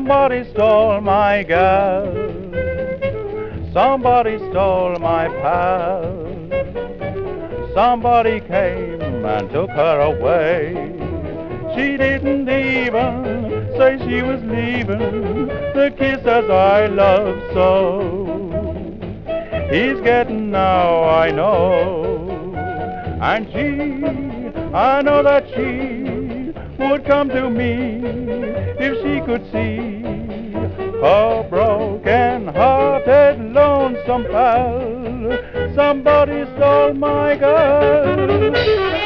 Somebody stole my gal, somebody stole my pal, somebody came and took her away. She didn't even say she was leaving the kisses I love so. He's getting now, I know, and I know that she would come to me if she could see a broken-hearted, lonesome pal. Somebody stole my girl.